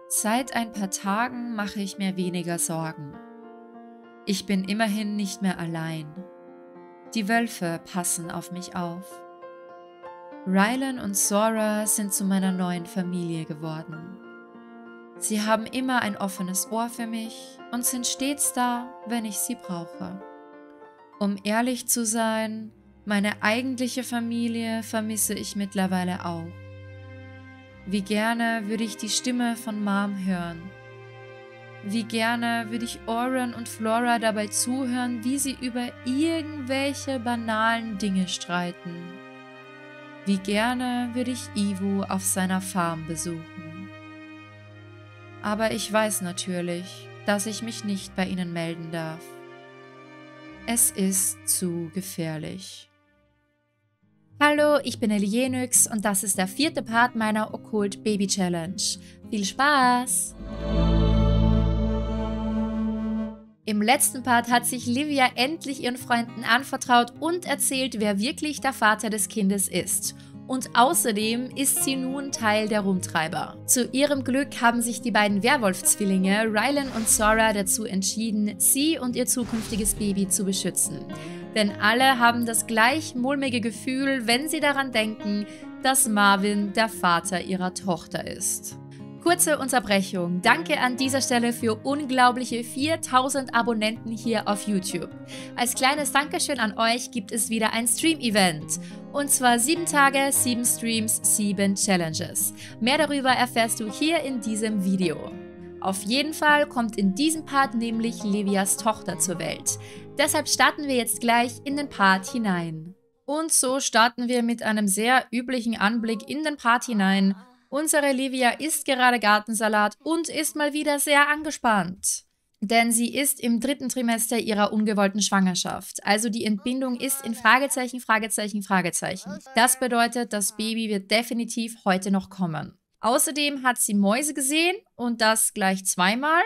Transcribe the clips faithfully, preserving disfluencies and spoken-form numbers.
Seit ein paar Tagen mache ich mir weniger Sorgen. Ich bin immerhin nicht mehr allein. Die Wölfe passen auf mich auf. Rylan und Sora sind zu meiner neuen Familie geworden. Sie haben immer ein offenes Ohr für mich und sind stets da, wenn ich sie brauche. Um ehrlich zu sein, meine eigentliche Familie vermisse ich mittlerweile auch. Wie gerne würde ich die Stimme von Mom hören. Wie gerne würde ich Oren und Flora dabei zuhören, wie sie über irgendwelche banalen Dinge streiten. Wie gerne würde ich Ivo auf seiner Farm besuchen. Aber ich weiß natürlich, dass ich mich nicht bei ihnen melden darf. Es ist zu gefährlich. Hallo, ich bin Elienix und das ist der vierte Part meiner Okkult Baby Challenge. Viel Spaß! Im letzten Part hat sich Livia endlich ihren Freunden anvertraut und erzählt, wer wirklich der Vater des Kindes ist. Und außerdem ist sie nun Teil der Rumtreiber. Zu ihrem Glück haben sich die beiden Werwolf-Zwillinge, Rylan und Sora, dazu entschieden, sie und ihr zukünftiges Baby zu beschützen. Denn alle haben das gleich mulmige Gefühl, wenn sie daran denken, dass Marvin der Vater ihrer Tochter ist. Kurze Unterbrechung. Danke an dieser Stelle für unglaubliche viertausend Abonnenten hier auf YouTube. Als kleines Dankeschön an euch gibt es wieder ein Stream-Event. Und zwar sieben Tage, sieben Streams, sieben Challenges. Mehr darüber erfährst du hier in diesem Video. Auf jeden Fall kommt in diesem Part nämlich Livias Tochter zur Welt. Deshalb starten wir jetzt gleich in den Part hinein. Und so starten wir mit einem sehr üblichen Anblick in den Part hinein. Unsere Livia isst gerade Gartensalat und ist mal wieder sehr angespannt. Denn sie ist im dritten Trimester ihrer ungewollten Schwangerschaft. Also die Entbindung ist in Fragezeichen, Fragezeichen, Fragezeichen. Das bedeutet, das Baby wird definitiv heute noch kommen. Außerdem hat sie Mäuse gesehen und das gleich zweimal.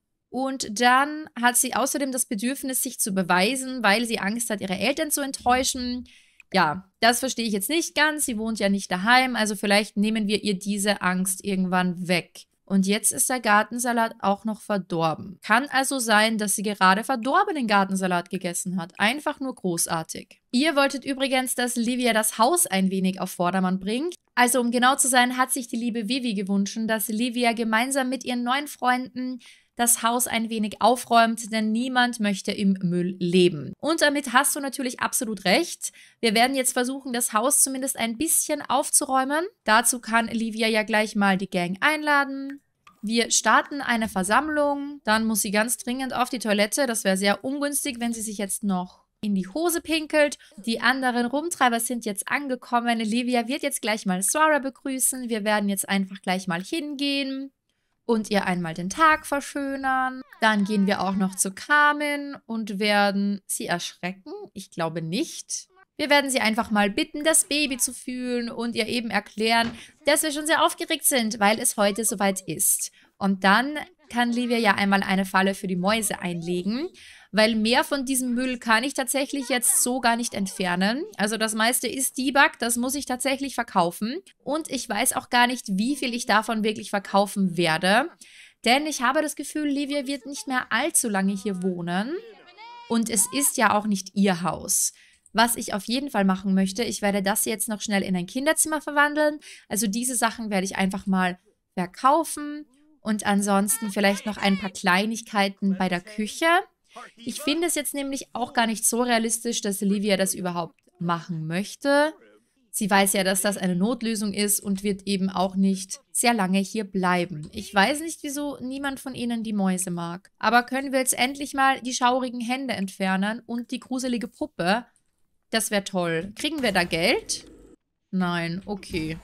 Und dann hat sie außerdem das Bedürfnis, sich zu beweisen, weil sie Angst hat, ihre Eltern zu enttäuschen. Ja, das verstehe ich jetzt nicht ganz. Sie wohnt ja nicht daheim, also vielleicht nehmen wir ihr diese Angst irgendwann weg. Und jetzt ist der Gartensalat auch noch verdorben. Kann also sein, dass sie gerade verdorbenen Gartensalat gegessen hat. Einfach nur großartig. Ihr wolltet übrigens, dass Livia das Haus ein wenig auf Vordermann bringt. Also um genau zu sein, hat sich die liebe Vivi gewünscht, dass Livia gemeinsam mit ihren neuen Freunden das Haus ein wenig aufräumt, denn niemand möchte im Müll leben. Und damit hast du natürlich absolut recht. Wir werden jetzt versuchen, das Haus zumindest ein bisschen aufzuräumen. Dazu kann Livia ja gleich mal die Gang einladen. Wir starten eine Versammlung. Dann muss sie ganz dringend auf die Toilette. Das wäre sehr ungünstig, wenn sie sich jetzt noch in die Hose pinkelt. Die anderen Rumtreiber sind jetzt angekommen. Livia wird jetzt gleich mal Sora begrüßen. Wir werden jetzt einfach gleich mal hingehen und ihr einmal den Tag verschönern. Dann gehen wir auch noch zu Carmen und werden sie erschrecken. Ich glaube nicht. Wir werden sie einfach mal bitten, das Baby zu fühlen und ihr eben erklären, dass wir schon sehr aufgeregt sind, weil es heute soweit ist. Und dann kann Livia ja einmal eine Falle für die Mäuse einlegen, weil mehr von diesem Müll kann ich tatsächlich jetzt so gar nicht entfernen. Also das meiste ist Debug, das muss ich tatsächlich verkaufen. Und ich weiß auch gar nicht, wie viel ich davon wirklich verkaufen werde. Denn ich habe das Gefühl, Livia wird nicht mehr allzu lange hier wohnen. Und es ist ja auch nicht ihr Haus. Was ich auf jeden Fall machen möchte, ich werde das jetzt noch schnell in ein Kinderzimmer verwandeln. Also diese Sachen werde ich einfach mal verkaufen. Und ansonsten vielleicht noch ein paar Kleinigkeiten bei der Küche. Ich finde es jetzt nämlich auch gar nicht so realistisch, dass Livia das überhaupt machen möchte. Sie weiß ja, dass das eine Notlösung ist und wird eben auch nicht sehr lange hier bleiben. Ich weiß nicht, wieso niemand von ihnen die Mäuse mag. Aber können wir jetzt endlich mal die schaurigen Hände entfernen und die gruselige Puppe? Das wäre toll. Kriegen wir da Geld? Nein, okay.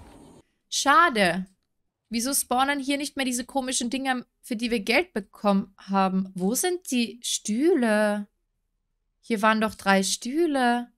Schade. Wieso spawnen hier nicht mehr diese komischen Dinger, für die wir Geld bekommen haben? Wo sind die Stühle? Hier waren doch drei Stühle.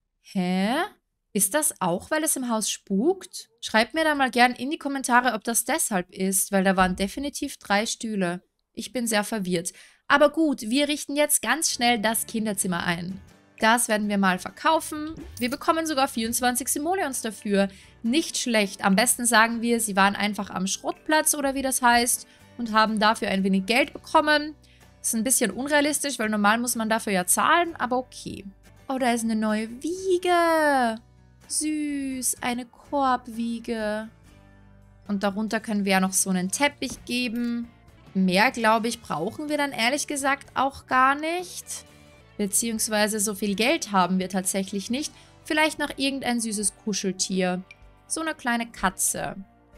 Hä? Ist das auch, weil es im Haus spukt? Schreibt mir da mal gern in die Kommentare, ob das deshalb ist, weil da waren definitiv drei Stühle. Ich bin sehr verwirrt. Aber gut, wir richten jetzt ganz schnell das Kinderzimmer ein. Das werden wir mal verkaufen. Wir bekommen sogar vierundzwanzig Simoleons dafür. Nicht schlecht. Am besten sagen wir, sie waren einfach am Schrottplatz oder wie das heißt. und haben dafür ein wenig Geld bekommen. Das ist ein bisschen unrealistisch, weil normal muss man dafür ja zahlen, aber okay. Oh, da ist eine neue Wiege. Süß, eine Korbwiege. Und darunter können wir ja noch so einen Teppich geben. Mehr, glaube ich, brauchen wir dann ehrlich gesagt auch gar nicht. Beziehungsweise so viel Geld haben wir tatsächlich nicht. Vielleicht noch irgendein süßes Kuscheltier. So eine kleine Katze.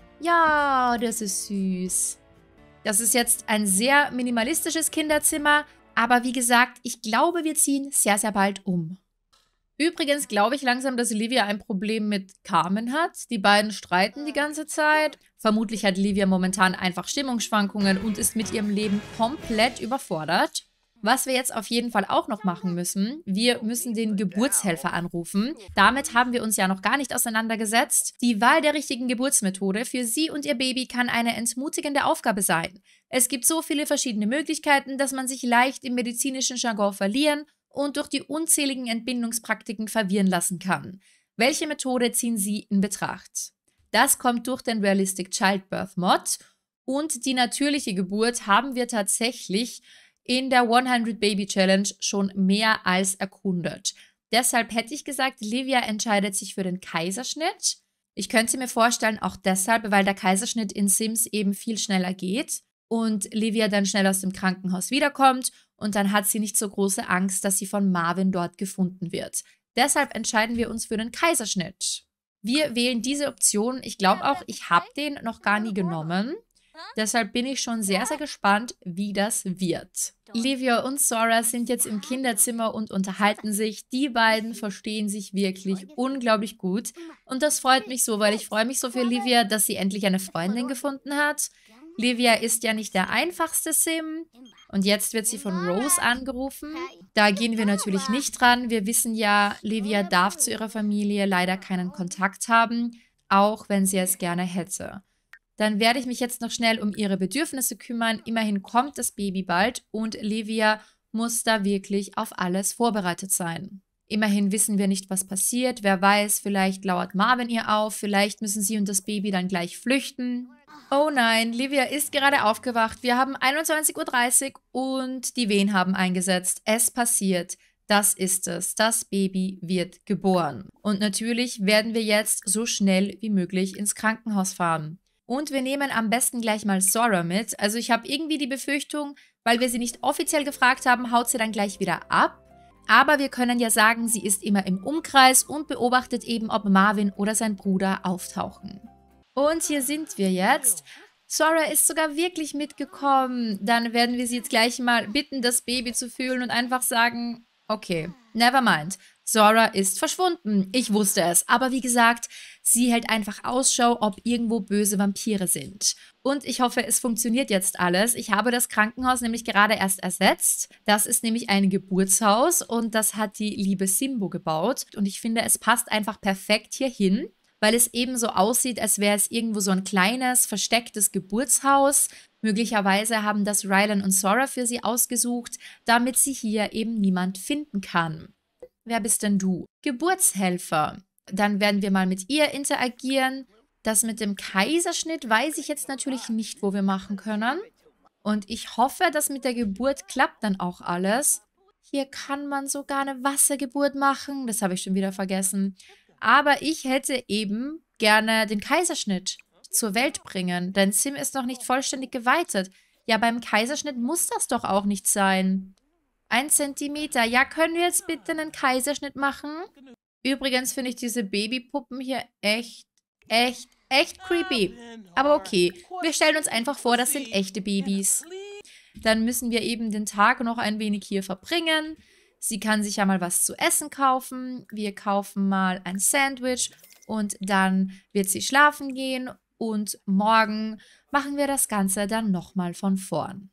Ja, das ist süß. Das ist jetzt ein sehr minimalistisches Kinderzimmer. Aber wie gesagt, ich glaube, wir ziehen sehr, sehr bald um. Übrigens glaube ich langsam, dass Livia ein Problem mit Carmen hat. Die beiden streiten die ganze Zeit. Vermutlich hat Livia momentan einfach Stimmungsschwankungen und ist mit ihrem Leben komplett überfordert. Was wir jetzt auf jeden Fall auch noch machen müssen, wir müssen den Geburtshelfer anrufen. Damit haben wir uns ja noch gar nicht auseinandergesetzt. Die Wahl der richtigen Geburtsmethode für Sie und Ihr Baby kann eine entmutigende Aufgabe sein. Es gibt so viele verschiedene Möglichkeiten, dass man sich leicht im medizinischen Jargon verlieren und durch die unzähligen Entbindungspraktiken verwirren lassen kann. Welche Methode ziehen Sie in Betracht? Das kommt durch den Realistic Childbirth Mod und die natürliche Geburt haben wir tatsächlich in der hundert Baby Challenge schon mehr als erkundet. Deshalb hätte ich gesagt, Livia entscheidet sich für den Kaiserschnitt. Ich könnte mir vorstellen, auch deshalb, weil der Kaiserschnitt in Sims eben viel schneller geht und Livia dann schnell aus dem Krankenhaus wiederkommt und dann hat sie nicht so große Angst, dass sie von Marvin dort gefunden wird. Deshalb entscheiden wir uns für den Kaiserschnitt. Wir wählen diese Option. Ich glaube auch, ich habe den noch gar nie genommen. Deshalb bin ich schon sehr, sehr gespannt, wie das wird. Livia und Sora sind jetzt im Kinderzimmer und unterhalten sich. Die beiden verstehen sich wirklich unglaublich gut. Und das freut mich so, weil ich freue mich so für Livia, dass sie endlich eine Freundin gefunden hat. Livia ist ja nicht der einfachste Sim. Und jetzt wird sie von Rose angerufen. Da gehen wir natürlich nicht dran. Wir wissen ja, Livia darf zu ihrer Familie leider keinen Kontakt haben, auch wenn sie es gerne hätte. Dann werde ich mich jetzt noch schnell um ihre Bedürfnisse kümmern. Immerhin kommt das Baby bald und Livia muss da wirklich auf alles vorbereitet sein. Immerhin wissen wir nicht, was passiert. Wer weiß, vielleicht lauert Marvin ihr auf. Vielleicht müssen sie und das Baby dann gleich flüchten. Oh nein, Livia ist gerade aufgewacht. Wir haben einundzwanzig Uhr dreißig und die Wehen haben eingesetzt. Es passiert. Das ist es. Das Baby wird geboren. Und natürlich werden wir jetzt so schnell wie möglich ins Krankenhaus fahren. Und wir nehmen am besten gleich mal Sora mit. Also ich habe irgendwie die Befürchtung, weil wir sie nicht offiziell gefragt haben, haut sie dann gleich wieder ab. Aber wir können ja sagen, sie ist immer im Umkreis und beobachtet eben, ob Marvin oder sein Bruder auftauchen. Und hier sind wir jetzt. Sora ist sogar wirklich mitgekommen. Dann werden wir sie jetzt gleich mal bitten, das Baby zu fühlen und einfach sagen, okay, never mind. Sora ist verschwunden. Ich wusste es. Aber wie gesagt, sie hält einfach Ausschau, ob irgendwo böse Vampire sind. Und ich hoffe, es funktioniert jetzt alles. Ich habe das Krankenhaus nämlich gerade erst ersetzt. Das ist nämlich ein Geburtshaus und das hat die liebe Simbo gebaut. Und ich finde, es passt einfach perfekt hierhin, weil es eben so aussieht, als wäre es irgendwo so ein kleines, verstecktes Geburtshaus. Möglicherweise haben das Rylan und Sora für sie ausgesucht, damit sie hier eben niemand finden kann. Wer bist denn du? Geburtshelfer. Dann werden wir mal mit ihr interagieren. Das mit dem Kaiserschnitt weiß ich jetzt natürlich nicht, wo wir machen können. Und ich hoffe, dass mit der Geburt klappt dann auch alles. Hier kann man sogar eine Wassergeburt machen. Das habe ich schon wieder vergessen. Aber ich hätte eben gerne den Kaiserschnitt zur Welt bringen. Denn Sim ist noch nicht vollständig geweitet. Ja, beim Kaiserschnitt muss das doch auch nicht sein. Ein Zentimeter. Ja, können wir jetzt bitte einen Kaiserschnitt machen? Übrigens finde ich diese Babypuppen hier echt, echt, echt creepy. Aber okay, wir stellen uns einfach vor, das sind echte Babys. Dann müssen wir eben den Tag noch ein wenig hier verbringen. Sie kann sich ja mal was zu essen kaufen. Wir kaufen mal ein Sandwich und dann wird sie schlafen gehen. Und morgen machen wir das Ganze dann nochmal von vorn.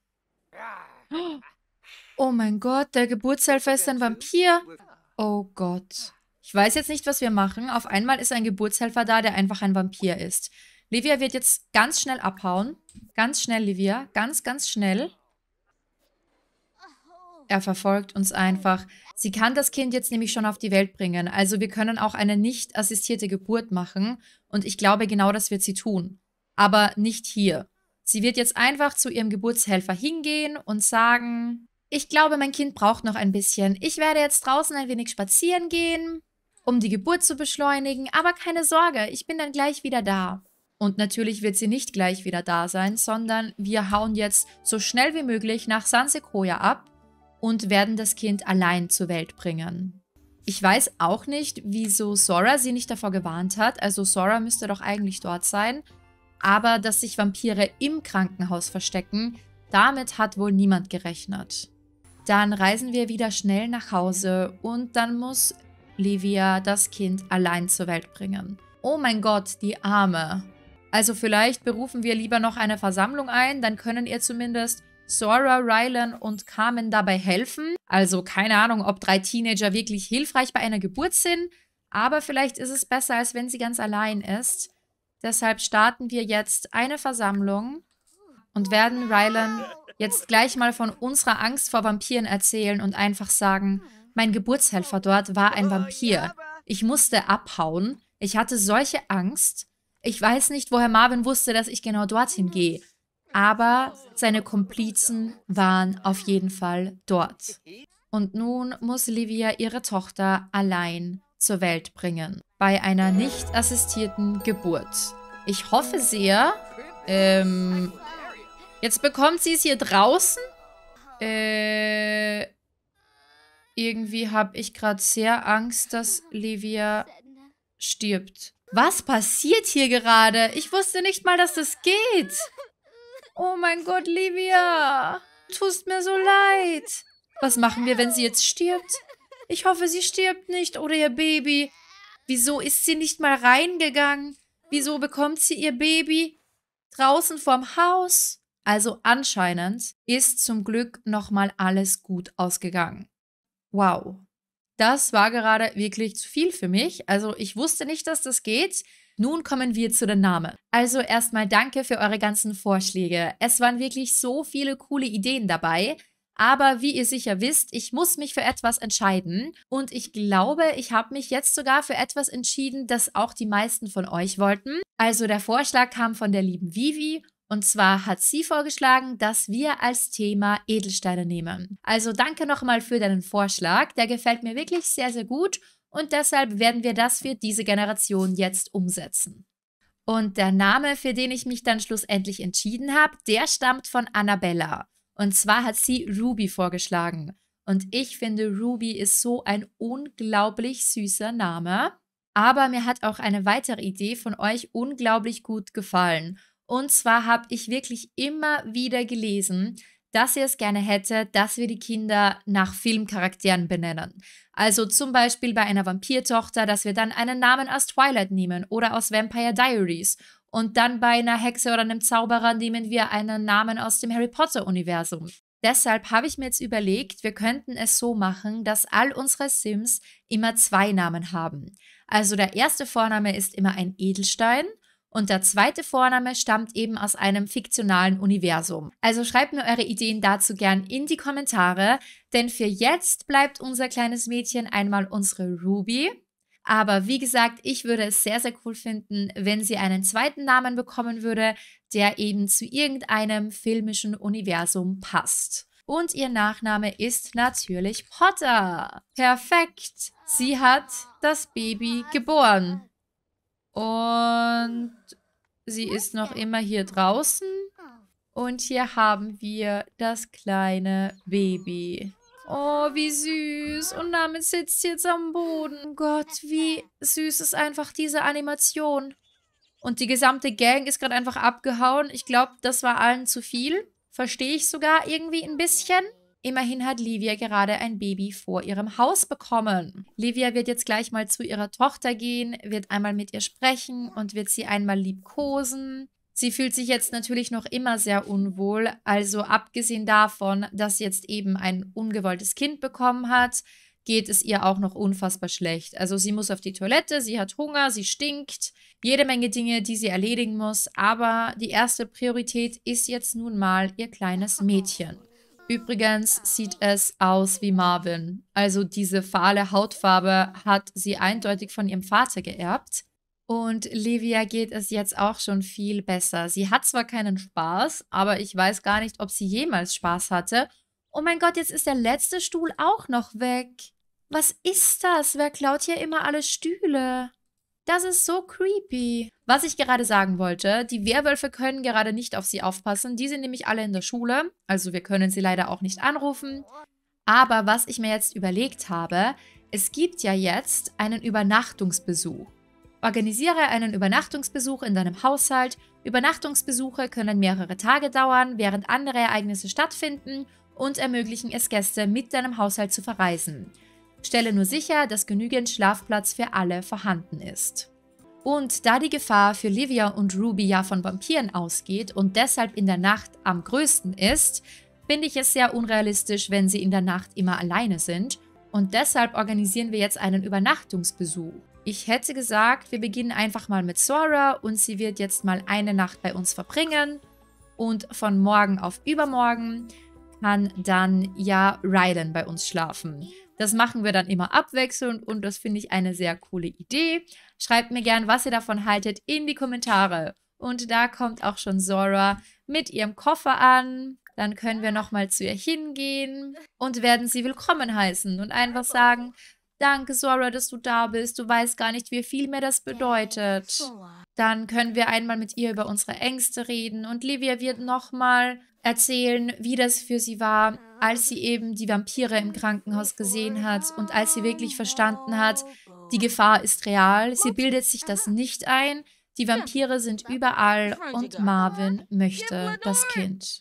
Oh mein Gott, der Geburtshelfer ist ein Vampir. Oh Gott. Ich weiß jetzt nicht, was wir machen. Auf einmal ist ein Geburtshelfer da, der einfach ein Vampir ist. Livia wird jetzt ganz schnell abhauen. Ganz schnell, Livia. Ganz, ganz schnell. Er verfolgt uns einfach. Sie kann das Kind jetzt nämlich schon auf die Welt bringen. Also wir können auch eine nicht assistierte Geburt machen. Und ich glaube, genau das wird sie tun. Aber nicht hier. Sie wird jetzt einfach zu ihrem Geburtshelfer hingehen und sagen, ich glaube, mein Kind braucht noch ein bisschen. Ich werde jetzt draußen ein wenig spazieren gehen, um die Geburt zu beschleunigen, aber keine Sorge, ich bin dann gleich wieder da. Und natürlich wird sie nicht gleich wieder da sein, sondern wir hauen jetzt so schnell wie möglich nach San Sequoia ab und werden das Kind allein zur Welt bringen. Ich weiß auch nicht, wieso Sora sie nicht davor gewarnt hat. Also Sora müsste doch eigentlich dort sein. Aber dass sich Vampire im Krankenhaus verstecken, damit hat wohl niemand gerechnet. Dann reisen wir wieder schnell nach Hause und dann muss Livia das Kind allein zur Welt bringen. Oh mein Gott, die Arme. Also vielleicht berufen wir lieber noch eine Versammlung ein, dann können ihr zumindest Sora, Rylan und Carmen dabei helfen. Also keine Ahnung, ob drei Teenager wirklich hilfreich bei einer Geburt sind, aber vielleicht ist es besser, als wenn sie ganz allein ist. Deshalb starten wir jetzt eine Versammlung und werden Rylan jetzt gleich mal von unserer Angst vor Vampiren erzählen und einfach sagen, mein Geburtshelfer dort war ein Vampir. Ich musste abhauen. Ich hatte solche Angst. Ich weiß nicht, woher Marvin wusste, dass ich genau dorthin gehe. Aber seine Komplizen waren auf jeden Fall dort. Und nun muss Livia ihre Tochter allein zur Welt bringen. Bei einer nicht assistierten Geburt. Ich hoffe sehr, ähm, jetzt bekommt sie es hier draußen. Äh, irgendwie habe ich gerade sehr Angst, dass Livia stirbt. Was passiert hier gerade? Ich wusste nicht mal, dass das geht. Oh mein Gott, Livia. Tust mir so leid. Was machen wir, wenn sie jetzt stirbt? Ich hoffe, sie stirbt nicht. Oder ihr Baby. Wieso ist sie nicht mal reingegangen? Wieso bekommt sie ihr Baby draußen vorm Haus? Also anscheinend ist zum Glück nochmal alles gut ausgegangen. Wow. Das war gerade wirklich zu viel für mich. Also ich wusste nicht, dass das geht. Nun kommen wir zu den Namen. Also erstmal danke für eure ganzen Vorschläge. Es waren wirklich so viele coole Ideen dabei. Aber wie ihr sicher wisst, ich muss mich für etwas entscheiden. Und ich glaube, ich habe mich jetzt sogar für etwas entschieden, das auch die meisten von euch wollten. Also der Vorschlag kam von der lieben Vivi. Und zwar hat sie vorgeschlagen, dass wir als Thema Edelsteine nehmen. Also danke nochmal für deinen Vorschlag. Der gefällt mir wirklich sehr, sehr gut. Und deshalb werden wir das für diese Generation jetzt umsetzen. Und der Name, für den ich mich dann schlussendlich entschieden habe, der stammt von Annabella. Und zwar hat sie Ruby vorgeschlagen. Und ich finde, Ruby ist so ein unglaublich süßer Name. Aber mir hat auch eine weitere Idee von euch unglaublich gut gefallen. Und zwar habe ich wirklich immer wieder gelesen, dass ihr es gerne hätte, dass wir die Kinder nach Filmcharakteren benennen. Also zum Beispiel bei einer Vampirtochter, dass wir dann einen Namen aus Twilight nehmen oder aus Vampire Diaries. Und dann bei einer Hexe oder einem Zauberer nehmen wir einen Namen aus dem Harry Potter-Universum. Deshalb habe ich mir jetzt überlegt, wir könnten es so machen, dass all unsere Sims immer zwei Namen haben. Also der erste Vorname ist immer ein Edelstein. Und der zweite Vorname stammt eben aus einem fiktionalen Universum. Also schreibt mir eure Ideen dazu gern in die Kommentare, denn für jetzt bleibt unser kleines Mädchen einmal unsere Ruby. Aber wie gesagt, ich würde es sehr, sehr cool finden, wenn sie einen zweiten Namen bekommen würde, der eben zu irgendeinem filmischen Universum passt. Und ihr Nachname ist natürlich Potter. Perfekt. Sie hat das Baby geboren. Und sie ist noch immer hier draußen. Und hier haben wir das kleine Baby. Oh, wie süß. Und damit sitzt sie jetzt am Boden. Oh Gott, wie süß ist einfach diese Animation. Und die gesamte Gang ist gerade einfach abgehauen. Ich glaube, das war allen zu viel. Verstehe ich sogar irgendwie ein bisschen. Immerhin hat Livia gerade ein Baby vor ihrem Haus bekommen. Livia wird jetzt gleich mal zu ihrer Tochter gehen, wird einmal mit ihr sprechen und wird sie einmal liebkosen. Sie fühlt sich jetzt natürlich noch immer sehr unwohl, also abgesehen davon, dass sie jetzt eben ein ungewolltes Kind bekommen hat, geht es ihr auch noch unfassbar schlecht. Also sie muss auf die Toilette, sie hat Hunger, sie stinkt, jede Menge Dinge, die sie erledigen muss, aber die erste Priorität ist jetzt nun mal ihr kleines Mädchen. Übrigens sieht es aus wie Marvin. Also diese fahle Hautfarbe hat sie eindeutig von ihrem Vater geerbt. Und Livia geht es jetzt auch schon viel besser. Sie hat zwar keinen Spaß, aber ich weiß gar nicht, ob sie jemals Spaß hatte. Oh mein Gott, jetzt ist der letzte Stuhl auch noch weg. Was ist das? Wer klaut hier immer alle Stühle? Das ist so creepy. Was ich gerade sagen wollte, die Werwölfe können gerade nicht auf sie aufpassen. Die sind nämlich alle in der Schule. Also wir können sie leider auch nicht anrufen. Aber was ich mir jetzt überlegt habe, es gibt ja jetzt einen Übernachtungsbesuch. Organisiere einen Übernachtungsbesuch in deinem Haushalt. Übernachtungsbesuche können mehrere Tage dauern, während andere Ereignisse stattfinden und ermöglichen es Gäste, mit deinem Haushalt zu verreisen. Stelle nur sicher, dass genügend Schlafplatz für alle vorhanden ist. Und da die Gefahr für Livia und Ruby ja von Vampiren ausgeht und deshalb in der Nacht am größten ist, finde ich es sehr unrealistisch, wenn sie in der Nacht immer alleine sind. Und deshalb organisieren wir jetzt einen Übernachtungsbesuch. Ich hätte gesagt, wir beginnen einfach mal mit Sora und sie wird jetzt mal eine Nacht bei uns verbringen. Und von morgen auf übermorgen kann dann ja Rylan bei uns schlafen. Das machen wir dann immer abwechselnd und das finde ich eine sehr coole Idee. Schreibt mir gern, was ihr davon haltet, in die Kommentare. Und da kommt auch schon Sora mit ihrem Koffer an. Dann können wir nochmal zu ihr hingehen und werden sie willkommen heißen und einfach sagen, danke Sora, dass du da bist. Du weißt gar nicht, wie viel mir das bedeutet. Dann können wir einmal mit ihr über unsere Ängste reden und Livia wird nochmal erzählen, wie das für sie war, als sie eben die Vampire im Krankenhaus gesehen hat und als sie wirklich verstanden hat, die Gefahr ist real, sie bildet sich das nicht ein, die Vampire sind überall und Marvin möchte das Kind.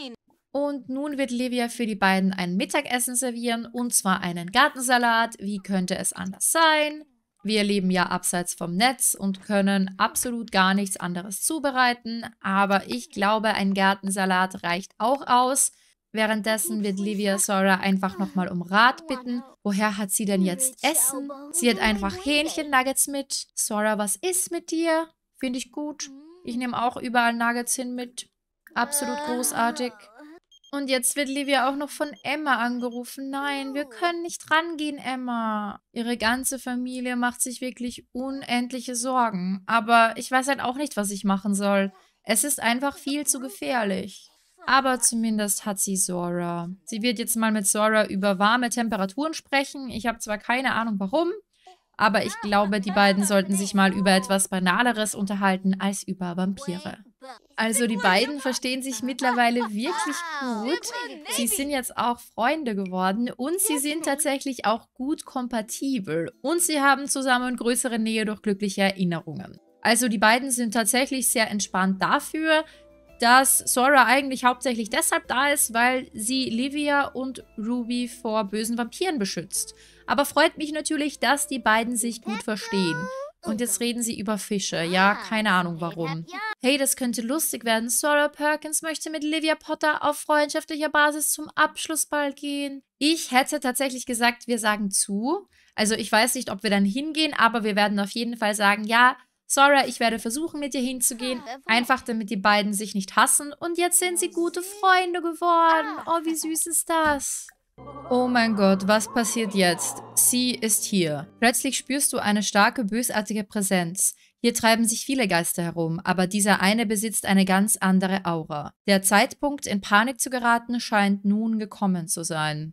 Und nun wird Livia für die beiden ein Mittagessen servieren, und zwar einen Gartensalat. Wie könnte es anders sein? Wir leben ja abseits vom Netz und können absolut gar nichts anderes zubereiten, aber ich glaube, ein Gartensalat reicht auch aus. Währenddessen wird Livia Sora einfach nochmal um Rat bitten. Woher hat sie denn jetzt Essen? Sie hat einfach Hähnchennuggets mit. Sora, was ist mit dir? Finde ich gut. Ich nehme auch überall Nuggets hin mit. Absolut großartig. Und jetzt wird Livia auch noch von Emma angerufen. Nein, wir können nicht rangehen, Emma. Ihre ganze Familie macht sich wirklich unendliche Sorgen. Aber ich weiß halt auch nicht, was ich machen soll. Es ist einfach viel zu gefährlich. Aber zumindest hat sie Sora. Sie wird jetzt mal mit Sora über warme Temperaturen sprechen. Ich habe zwar keine Ahnung, warum, aber ich glaube, die beiden sollten sich mal über etwas Banaleres unterhalten als über Vampire. Also die beiden verstehen sich mittlerweile wirklich gut. Sie sind jetzt auch Freunde geworden und sie sind tatsächlich auch gut kompatibel. Und sie haben zusammen größere Nähe durch glückliche Erinnerungen. Also die beiden sind tatsächlich sehr entspannt dafür, dass Sora eigentlich hauptsächlich deshalb da ist, weil sie Livia und Ruby vor bösen Vampiren beschützt. Aber freut mich natürlich, dass die beiden sich gut verstehen. Und jetzt reden sie über Fische. Ja, keine Ahnung warum. Hey, das könnte lustig werden. Sora Perkins möchte mit Livia Potter auf freundschaftlicher Basis zum Abschlussball gehen. Ich hätte tatsächlich gesagt, wir sagen zu. Also ich weiß nicht, ob wir dann hingehen, aber wir werden auf jeden Fall sagen, ja, Sora, ich werde versuchen, mit dir hinzugehen. Einfach, damit die beiden sich nicht hassen. Und jetzt sind sie gute Freunde geworden. Oh, wie süß ist das? Oh mein Gott, was passiert jetzt? Sie ist hier. Plötzlich spürst du eine starke, bösartige Präsenz. Hier treiben sich viele Geister herum, aber dieser eine besitzt eine ganz andere Aura. Der Zeitpunkt, in Panik zu geraten, scheint nun gekommen zu sein.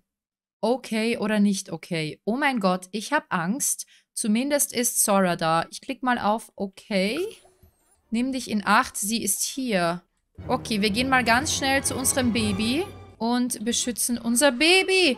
Okay oder nicht okay? Oh mein Gott, ich habe Angst. Zumindest ist Sora da. Ich klicke mal auf okay. Nimm dich in Acht, sie ist hier. Okay, wir gehen mal ganz schnell zu unserem Baby und beschützen unser Baby.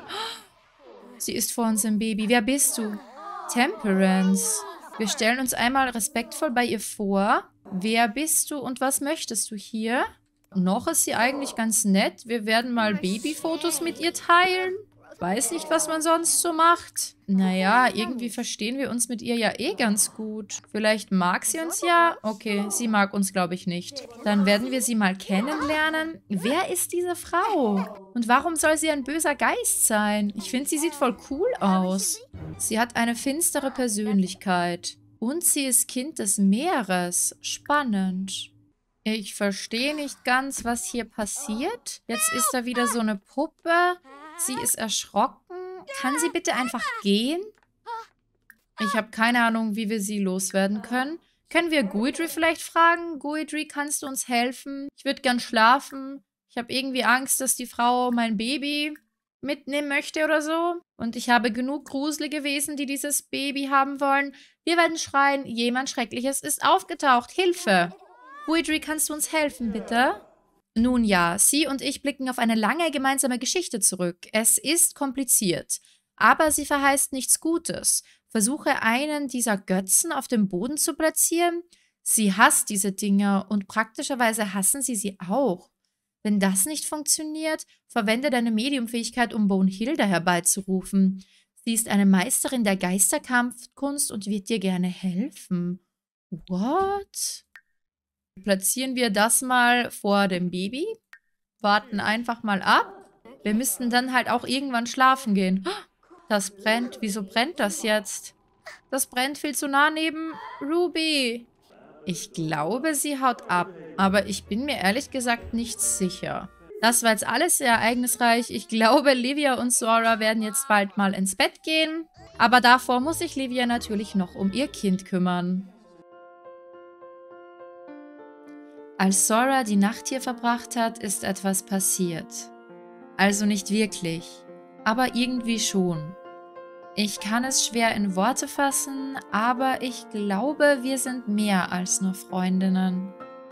Sie ist vor unserem Baby. Wer bist du? Temperance. Wir stellen uns einmal respektvoll bei ihr vor. Wer bist du und was möchtest du hier? Noch ist sie eigentlich ganz nett. Wir werden mal Babyfotos mit ihr teilen. Weiß nicht, was man sonst so macht. Naja, irgendwie verstehen wir uns mit ihr ja eh ganz gut. Vielleicht mag sie uns ja? Okay, sie mag uns, glaube ich, nicht. Dann werden wir sie mal kennenlernen. Wer ist diese Frau? Und warum soll sie ein böser Geist sein? Ich finde, sie sieht voll cool aus. Sie hat eine finstere Persönlichkeit. Und sie ist Kind des Meeres. Spannend. Ich verstehe nicht ganz, was hier passiert. Jetzt ist da wieder so eine Puppe. Sie ist erschrocken. Kann sie bitte einfach gehen? Ich habe keine Ahnung, wie wir sie loswerden können. Können wir Guidry vielleicht fragen? Guidry, kannst du uns helfen? Ich würde gern schlafen. Ich habe irgendwie Angst, dass die Frau mein Baby mitnehmen möchte oder so. Und ich habe genug gruselige Wesen, die dieses Baby haben wollen. Wir werden schreien, jemand Schreckliches ist aufgetaucht. Hilfe! Guidry, kannst du uns helfen, bitte? Nun ja, sie und ich blicken auf eine lange gemeinsame Geschichte zurück. Es ist kompliziert, aber sie verheißt nichts Gutes. Versuche einen dieser Götzen auf dem Boden zu platzieren. Sie hasst diese Dinger und praktischerweise hassen sie sie auch. Wenn das nicht funktioniert, verwende deine Mediumfähigkeit, um Bonehilda herbeizurufen. Sie ist eine Meisterin der Geisterkampfkunst und wird dir gerne helfen. What? Platzieren wir das mal vor dem Baby. Warten einfach mal ab. Wir müssten dann halt auch irgendwann schlafen gehen. Das brennt. Wieso brennt das jetzt? Das brennt viel zu nah neben Ruby. Ich glaube, sie haut ab. Aber ich bin mir ehrlich gesagt nicht sicher. Das war jetzt alles sehr ereignisreich. Ich glaube, Livia und Sora werden jetzt bald mal ins Bett gehen. Aber davor muss sich Livia natürlich noch um ihr Kind kümmern. Als Sora die Nacht hier verbracht hat, ist etwas passiert. Also nicht wirklich, aber irgendwie schon. Ich kann es schwer in Worte fassen, aber ich glaube, wir sind mehr als nur Freundinnen.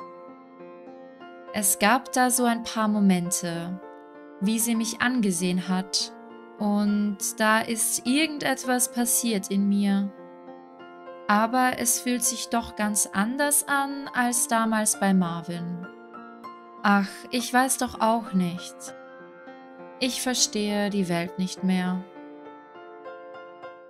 Es gab da so ein paar Momente, wie sie mich angesehen hat, und da ist irgendetwas passiert in mir. Aber es fühlt sich doch ganz anders an als damals bei Marvin. Ach, ich weiß doch auch nicht. Ich verstehe die Welt nicht mehr.